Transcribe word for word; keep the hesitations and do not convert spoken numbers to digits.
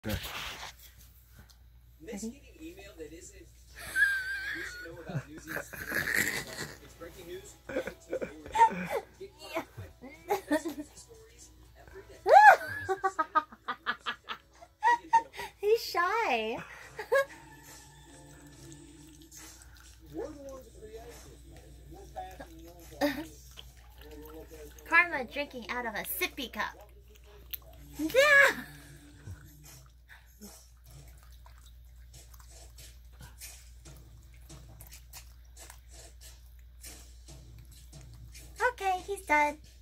Okay. Miss getting email that isn't you should know about Newsies. It's breaking news. Get caught quick. Best Newsy stories every day. He's shy. Karma drinking out of a sippy cup. Yeah. Okay, he's done.